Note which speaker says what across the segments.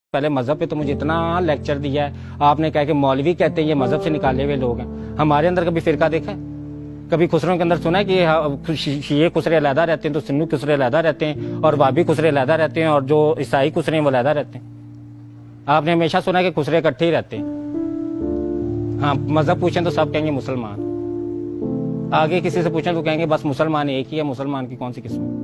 Speaker 1: पहले मजहब पे तो मुझे इतना लेक्चर दिया है, आपने कहा कि मौलवी कहते हैं ये मजहब से निकाले हुए लोग हैं। हमारे अंदर कभी फिरका देखा है? कभी खुसरों के अंदर सुना है कि शिये खुसरे अलहदा रहते हैं तो सुन्नी खुसरे अलहदा रहते हैं और वाबी खुसरे अलहदा रहते हैं और जो ईसाई खुसरे हैं वो अलहदा रहते हैं? आपने हमेशा सुना है कि खुसरे इकट्ठे ही रहते हैं। हाँ, मजहब पूछें तो सब कहेंगे मुसलमान। आगे किसी से पूछें तो कहेंगे बस मुसलमान एक ही है, मुसलमान की कौन सी किस्म है?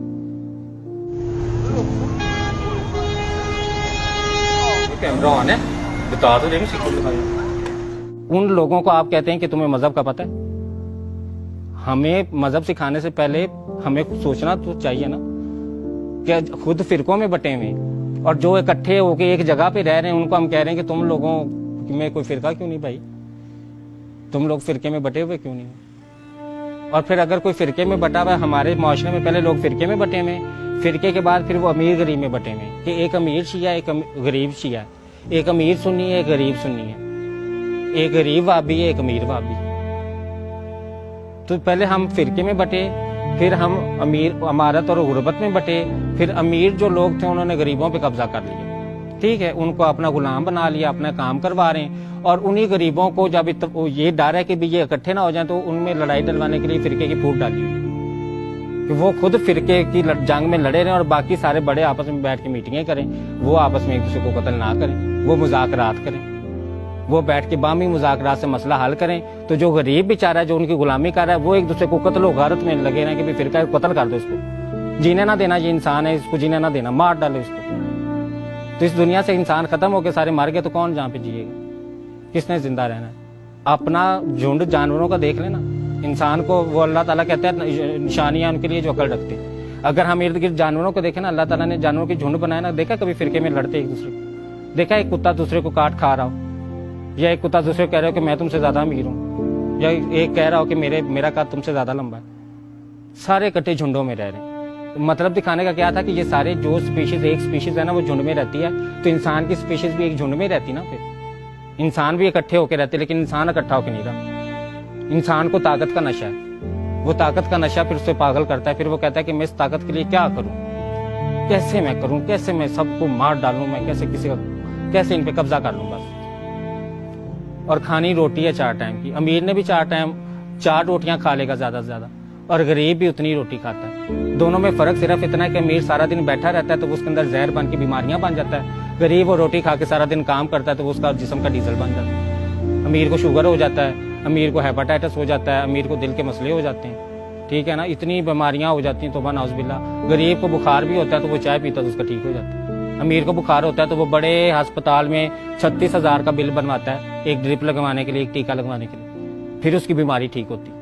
Speaker 1: कैमरा ऑन है, बता तो देंगे। उन लोगों को आप कहते हैं कि तुम्हें मजहब का पता है। हमें मजहब सिखाने से पहले हमें सोचना तो चाहिए ना कि खुद फिरकों में बटे हुए और जो इकट्ठे होकर एक जगह पे रह रहे हैं उनको हम कह रहे हैं कि तुम लोगों में कोई फिरका क्यों नहीं भाई, तुम लोग फिरके में बटे हुए क्यों नहीं? और फिर अगर कोई फिरके में बटा हुआ है, हमारे माशरे में पहले लोग फिरके में बटे हुए, फिरके के बाद फिर वो अमीर गरीब में बटे हुए कि एक अमीर शिया एक गरीब शिया, एक अमीर सुन्नी है एक गरीब सुन्नी है, एक गरीब वाबी है एक अमीर वाबी। तो पहले हम फिरके में बटे, फिर हम अमीर अमारत और गुर्बत में बटे, फिर अमीर जो लोग थे उन्होंने गरीबों पे कब्जा कर लिया। ठीक है, उनको अपना गुलाम बना लिया, अपना काम करवा रहे हैं। और उन्हीं गरीबों को जब ये डर है कि भी ये इकट्ठे ना हो जाए तो उनमें लड़ाई डलवाने के लिए फिरके की फूट डाली हुई कि वो खुद फिरके की जंग में लड़े रहे और बाकी सारे बड़े आपस में बैठ के मीटिंगें करें, वो आपस में एक दूसरे को कत्ल ना करें, वो मुज़ाकरात करें, वो बैठ के बामी मुज़ाकरात से मसला हल करें। तो जो गरीब बेचारा है जो उनकी गुलामी कर रहा है वो एक दूसरे को कत्ल गारत में लगे ना कि भाई फिरका कत्ल कर दो, इसको जीने ना देना, ये इंसान है इसको जीने ना देना, मार डालो इसको। तो इस दुनिया से इंसान खत्म होकर सारे मर गए तो कौन जहाँ पे जिएगा, किसने जिंदा रहना है? अपना झुंड जानवरों का देख लेना। इंसान को वो अल्लाह ताला कहते हैं निशानियां उनके लिए जो अकल रखते हैं। अगर हम इर्द गिर्द जानवरों को देखें ना, अल्लाह ताला ने जानवरों की झुंड बनाया ना, देखा कभी फिरके में लड़ते एक दूसरे को? देखा एक कुत्ता दूसरे को काट खा रहा हो, या एक कुत्ता दूसरे को कह रहा हो कि मैं तुमसे ज्यादा अमीर हूँ, या एक कह रहा हो कि मेरा कद तुमसे ज्यादा लंबा है। सारे इकट्ठे झुंडों में रह रहे हैं। मतलब दिखाने का क्या था कि ये सारे जो स्पीशीज, एक स्पीशीज है ना वो झुंड में रहती है, तो इंसान की स्पीशीज भी एक झुंड में रहती ना। फिर इंसान भी इकट्ठे होकर रहते, लेकिन इंसान इकट्ठा होकर नहीं रहा। इंसान को ताकत का नशा है, वो ताकत का नशा फिर उसे पागल करता है। फिर वो कहता है कि मैं इस ताकत के लिए क्या करूं, कैसे मैं करूं, कैसे मैं सबको मार डालूं, मैं कैसे इन पे कब्जा कर लूं बस। और खानी रोटी है 4 टाइम की। अमीर ने भी 4 रोटियां खा लेगा ज्यादा से ज्यादा, और गरीब भी उतनी रोटी खाता है। दोनों में फर्क सिर्फ इतना है कि अमीर सारा दिन बैठा रहता है तो उसके अंदर जहर बन के बीमारियां बन जाता है, गरीब वो रोटी खा के सारा दिन काम करता है तो उसका जिस्म का डीजल बन जाता है। अमीर को शुगर हो जाता है, अमीर को हेपेटाइटिस हो जाता है, अमीर को दिल के मसले हो जाते हैं। ठीक है ना, इतनी बीमारियां हो जाती हैं तौबा नाउज़ुबिल्लाह। गरीब को बुखार भी होता है तो वो चाय पीता है तो उसका ठीक हो जाता है। अमीर को बुखार होता है तो वो बड़े अस्पताल में 36,000 का बिल बनवाता है एक ड्रिप लगवाने के लिए, एक टीका लगवाने के लिए, फिर उसकी बीमारी ठीक होती है।